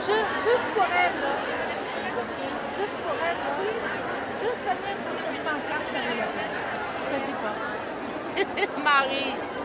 Juste pour elle, là. Juste pour elle, là. Juste venir pour son pancarte, ça va le faire. Je te dis pas. Marie.